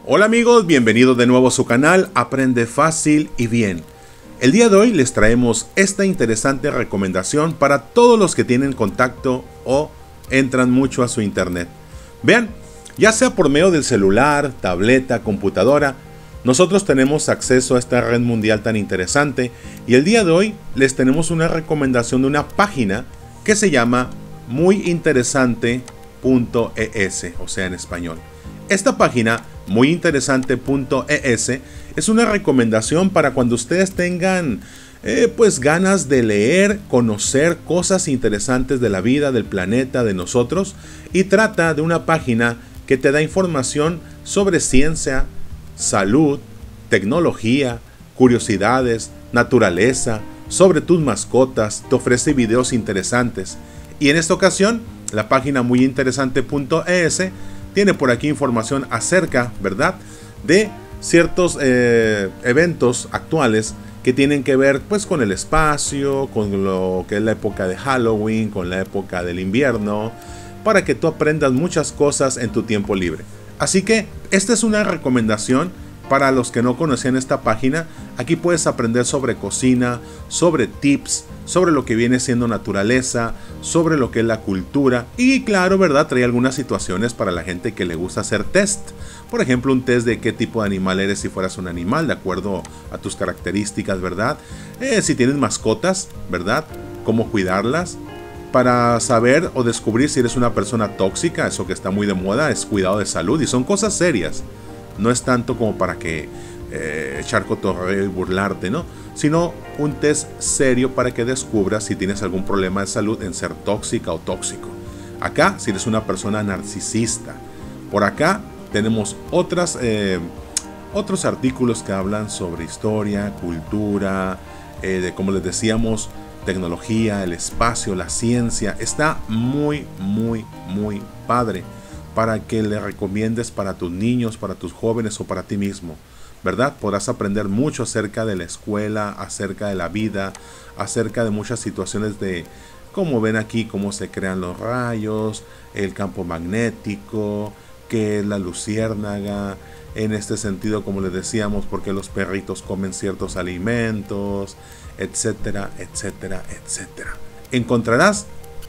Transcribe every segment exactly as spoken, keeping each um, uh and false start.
Hola amigos, bienvenidos de nuevo a su canal Aprende Fácil y Bien. El día de hoy les traemos esta interesante recomendación para todos los que tienen contacto o entran mucho a su internet. Vean, ya sea por medio del celular, tableta, computadora, nosotros tenemos acceso a esta red mundial tan interesante y el día de hoy les tenemos una recomendación de una página que se llama muy interesante punto e s, o sea en español. Esta página muy interesante punto e s es una recomendación para cuando ustedes tengan eh, pues ganas de leer, conocer cosas interesantes de la vida, del planeta, de nosotros, y trata de una página que te da información sobre ciencia, salud, tecnología, curiosidades, naturaleza, sobre tus mascotas, te ofrece videos interesantes. Y en esta ocasión, la página muy interesante punto e s tiene por aquí información acerca, ¿verdad?, de ciertos eh, eventos actuales que tienen que ver pues con el espacio, con lo que es la época de Halloween, con la época del invierno, para que tú aprendas muchas cosas en tu tiempo libre. Así que esta es una recomendación para los que no conocían esta página. Aquí puedes aprender sobre cocina, sobre tips, sobre lo que viene siendo naturaleza, sobre lo que es la cultura y claro, ¿verdad?, trae algunas situaciones para la gente que le gusta hacer test. Por ejemplo, un test de qué tipo de animal eres si fueras un animal, de acuerdo a tus características, ¿verdad? Eh, si tienes mascotas, ¿verdad?, cómo cuidarlas. Para saber o descubrir si eres una persona tóxica, eso que está muy de moda es cuidado de salud y son cosas serias. No es tanto como para que eh, echar cotorreo y burlarte, ¿no? Sino un test serio para que descubras si tienes algún problema de salud en ser tóxica o tóxico. Acá, si eres una persona narcisista. Por acá tenemos otras, eh, otros artículos que hablan sobre historia, cultura, eh, de como les decíamos, tecnología, el espacio, la ciencia. Está muy, muy, muy padre para que le recomiendes para tus niños, para tus jóvenes o para ti mismo, ¿verdad? Podrás aprender mucho acerca de la escuela, acerca de la vida, acerca de muchas situaciones de, como ven aquí, cómo se crean los rayos, el campo magnético, qué es la luciérnaga, en este sentido, como les decíamos, por qué los perritos comen ciertos alimentos, etcétera, etcétera, etcétera. Encontrarás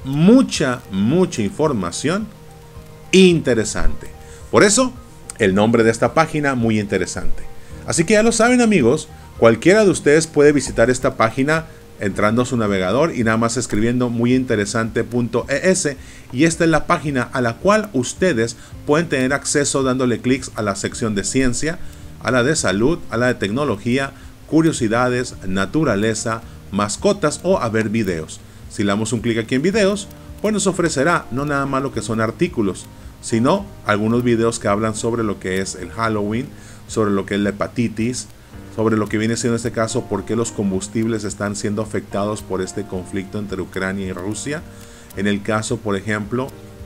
mucha, mucha información interesante. Por eso, el nombre de esta página, muy interesante. Así que ya lo saben amigos, cualquiera de ustedes puede visitar esta página entrando a su navegador y nada más escribiendo muy interesante punto e s y esta es la página a la cual ustedes pueden tener acceso dándole clics a la sección de ciencia, a la de salud, a la de tecnología, curiosidades, naturaleza, mascotas o a ver videos. Si le damos un clic aquí en videos, pues nos ofrecerá no nada más lo que son artículos, sino algunos videos que hablan sobre lo que es el Halloween, sobre lo que es la hepatitis, sobre lo que viene siendo en este caso por qué los combustibles están siendo afectados por este conflicto entre Ucrania y Rusia. En el caso, por ejemplo,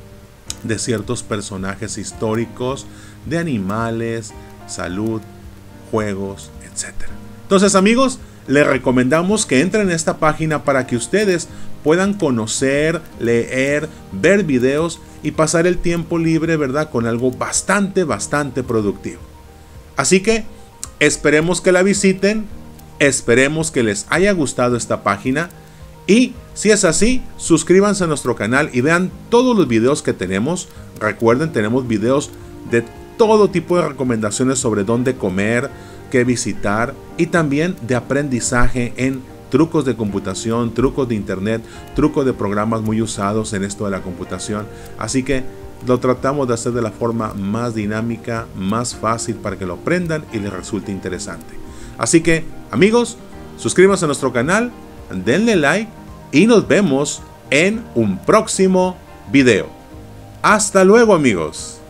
de ciertos personajes históricos, de animales, salud, juegos, etcétera. Entonces amigos, les recomendamos que entren en esta página para que ustedes puedan conocer, leer, ver videos y pasar el tiempo libre, ¿verdad?, con algo bastante, bastante productivo. Así que esperemos que la visiten, esperemos que les haya gustado esta página y si es así, suscríbanse a nuestro canal y vean todos los videos que tenemos. Recuerden, tenemos videos de todo tipo de recomendaciones sobre dónde comer, qué visitar y también de aprendizaje en trucos de computación, trucos de internet, trucos de programas muy usados en esto de la computación. Así que lo tratamos de hacer de la forma más dinámica, más fácil para que lo aprendan y les resulte interesante. Así que amigos, suscríbanse a nuestro canal, denle like y nos vemos en un próximo video. Hasta luego amigos.